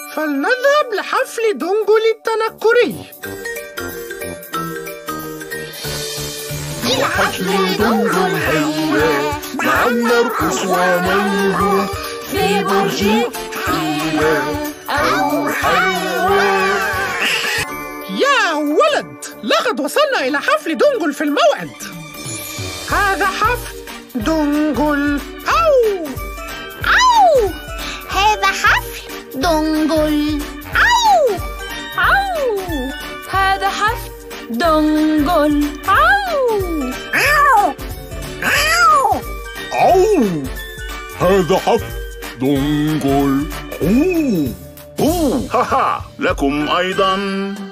فلنذهب لحفل دنجل التنكري. حفل دنجل هيا نعم نرقص ونلهو في برج حيلة أو حلوة. يا ولد، لقد وصلنا إلى حفل دنجل في الموعد. هذا حفل دنجل. أو أو هذا حفل دنجل. أو أو هذا حفل دنجل. أو أو أو أو هذا حفل دنجل. هاها لكم أيضا.